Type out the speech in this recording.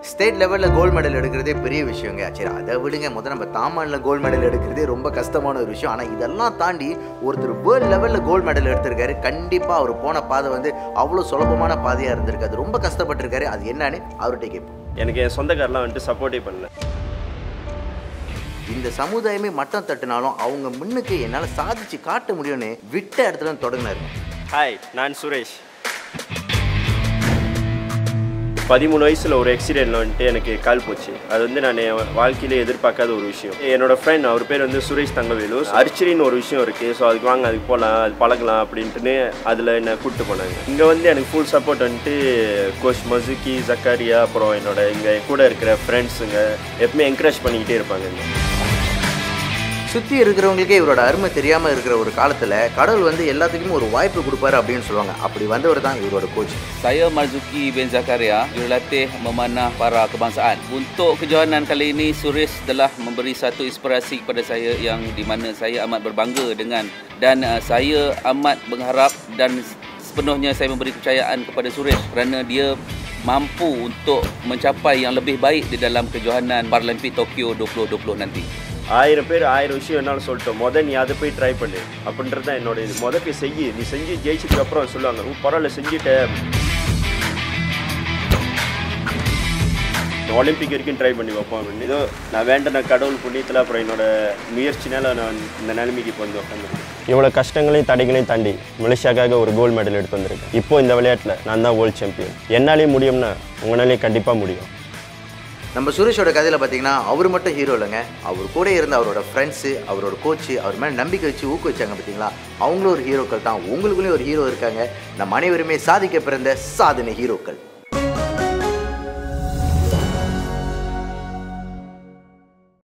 State லெவலில் gold medal எடுக்கிறதே பெரிய விஷயங்க. சரி அதை விடுங்க, முதல்ல நம்ம தாமானில் கோல்டு மெடல் எடுக்கிறதே ரொம்ப கஷ்டமான ஒரு விஷயம். ஆனால் இதெல்லாம் தாண்டி ஒருத்தர் வேர்ல்டு லெவலில் கோல்டு மெடல் எடுத்திருக்காரு. கண்டிப்பாக அவர் போன பாதை வந்து அவ்வளோ சுலபமான பாதையாக இருந்திருக்காது. ரொம்ப கஷ்டப்பட்டிருக்காரு. அது என்னன்னு அவர்கிட்ட கேட்போம். எனக்கு என் சொந்தக்காரெலாம் வந்துட்டு சப்போர்ட்டே பண்ணல. இந்த சமுதாயமே மட்டம் தட்டினாலும் அவங்க முன்னுக்கு என்னால் சாதிச்சு காட்ட முடியும்னு விட்ட இடத்துல தொடங்கினாரு. ஹாய், நான் சுரேஷ். 13 வயசில் ஒரு ஆக்சிடென்ட்டில் வந்துட்டு எனக்கு கால் போச்சு. அது வந்து நான் என் வாழ்க்கையிலே எதிர்பார்க்காத ஒரு விஷயம். என்னோட ஃப்ரெண்ட், அவர் பேர் வந்து சுரேஷ் தங்கவேலு. அர்ச்சரின்னு ஒரு விஷயம் இருக்குது, ஸோ அதுக்கு வாங்க, அதுக்கு போகலாம், அது பழகலாம் அப்படின்ட்டுன்னு அதில் என்னை கூப்பிட்டு போனாங்க. இங்கே வந்து எனக்கு ஃபுல் சப்போர்ட் வந்துட்டு கோச் மசுகி ஜக்காரியா, அப்புறம் என்னோட இங்கே கூட இருக்கிற ஃப்ரெண்ட்ஸுங்க எப்பவுமே என்கரேஜ் பண்ணிக்கிட்டே இருப்பாங்க. சுற்றி இருக்கிறவங்களுக்கே இவரோட அருமை தெரியாமல் இருக்கிற ஒரு காலத்தில் கடவுள் வந்து எல்லாத்துக்குமே ஒரு வாய்ப்பு கொடுப்பாரு அப்படின்னு சொல்லுவாங்க. அப்படி வந்தவர் தான் இவரோட coach. Saya Mazuki Zakaria, jurulatih memanah para kebangsaan. Untuk kejohanan kali ini, Suresh telah memberi satu inspirasi kepada saya yang di mana saya amat berbangga dengan dan saya amat berharap dan sepenuhnya saya memberi kepercayaan kepada Suresh kerana dia mampu untuk mencapai yang lebih baik di dalam kejohanan Paralympics Tokyo 2020 nanti. 1000 பேர் 1000 விஷயம் என்னாலும் சொல்லிட்டோம். நீ அதை போய் try பண்ணு அப்படின்றது தான் என்னோட இது. போய் செய்யி, நீ செஞ்சு ஜெயிச்சதுக்கு அப்புறம் சொல்லுவாங்க, பரவாயில்ல செஞ்சுட்டேன், ஒலிம்பிக் வரைக்கும் ட்ரை பண்ணி வைப்போம் அப்படின்னு. இதோ நான் வேண்ட கடவுள் புண்ணியத்தில் அப்புறம் என்னோட முயற்சினால நான் இந்த நிலைமைக்கு இப்போ வந்து உட்காந்துருக்கேன். இவ்வளோ கஷ்டங்களையும் தடைகளையும் தாண்டி மலேசியாக்காக ஒரு கோல்டு மெடல் எடுத்து வந்திருக்கேன். இப்போ இந்த விளையாட்டில் நான் தான் வேர்ல்டு சாம்பியன். என்னாலேயும் முடியும்னா உங்களாலேயும் கண்டிப்பாக முடியும். நம்ம சுரேஷோட கதையில் பார்த்தீங்கன்னா அவர் மட்டும் ஹீரோ இல்லைங்க. அவர் கூட இருந்த அவரோட ஃப்ரெண்ட்ஸு, அவரோட கோச்சு, அவர் மேலே நம்பிக்கை வச்சு ஊக்குவிச்சாங்க பார்த்தீங்களா, அவங்களும் ஒரு ஹீரோக்கள் தான். உங்களுக்குள்ளேயும் ஒரு ஹீரோ இருக்காங்க. நம்ம அனைவருமே சாதிக்க பிறந்த சாதனை ஹீரோக்கள்.